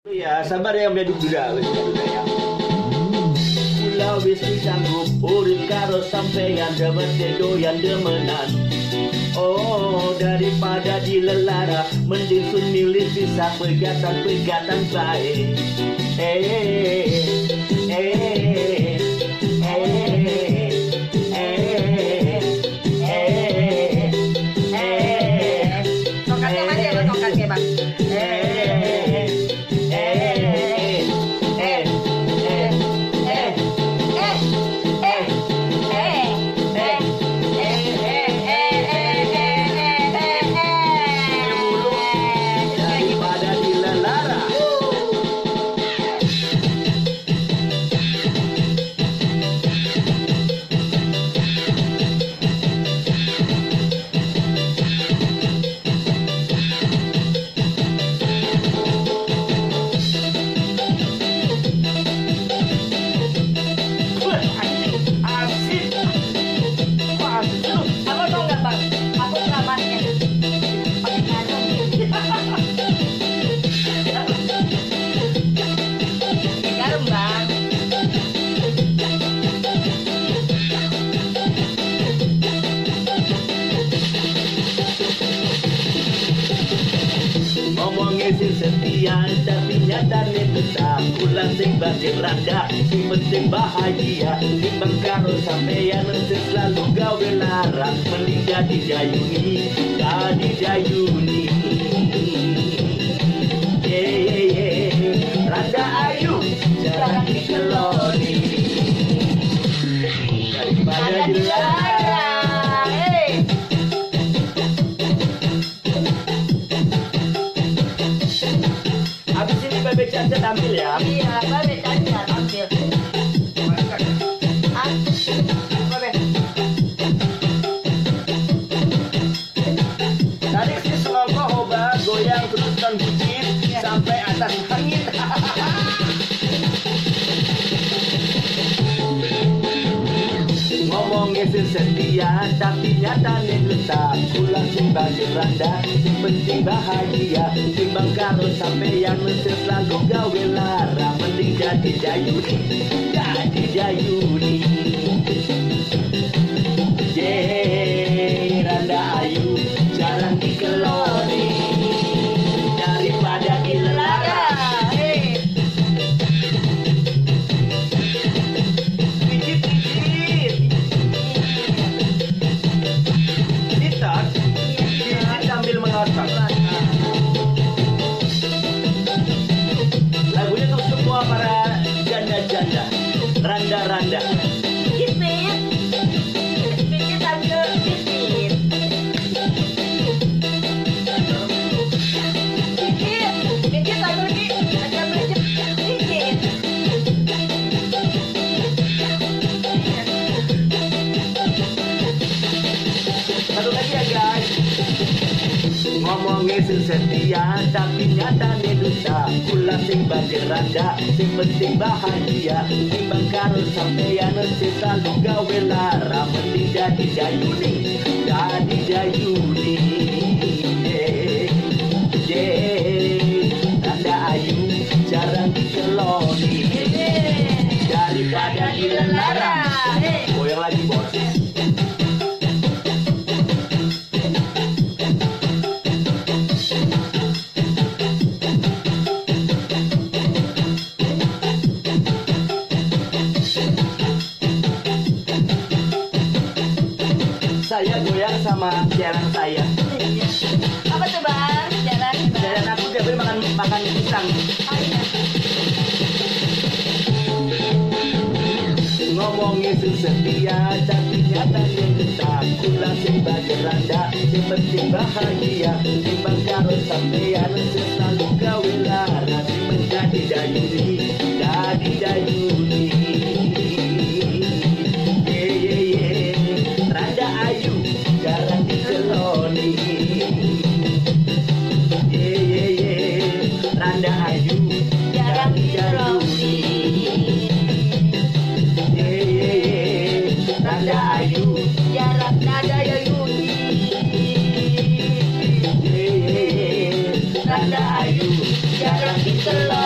Ya, sabar ya Mbak Duda. Kula wis sanggup urip karo sampeyan dapat doyan demenan. Oh, daripada dilelara mending sun milih pisah pegatan baik. Tongkatnya mana ya, tongkatnya bang? Sing setia tapi nyatane tetap pulang sing batin randa sing penting bahagia timbang karo sampeyan selalu gawe lara mending jadi jayuni randa ayu jarang dikeloni daripada dilarang. Habis ini Babe Caca tampil ya? Iya, Babe Caca tampil. Babe. Tarik si selongkok hoba, goyang terus dan bucin sampai atas angin. Ngomongnya setia tapi nyatanya tetap pulang sebagai randa sing penting bahagia timbang karo sampeyan selalu gawe lara mending jadi jayuni randa ayu jarang dikeloni daripada dilarang. Lagunya untuk semua para janda-janda, randa-randa. Kipit tampil kipit. Kipit tampil kipit. Satu lagi ya guys. Ngomongnya sing setia tapi nyatane dusta pulang sing batin randa sing penting bahagia timbang karo sampeyan selalu gawe lara mending jadi jayuni randa ayu jarang dikeloni daripada dilarang. Goyang lagi bos. Saya goyang sama jalan saya. Apa tuh bang? Jalan aku tiap hari makan pisang. Oh, iya. Ngomongnya setia tapi nyatanya tetap pulang sebagai randa yang penting bahagia timbang karo sampeyan selalu gawe lara menjadi jayuni randa ayu jarang dikeloni randa ayu jarang dikeloni randa ayu jarang randa ayu jarang dikeloni.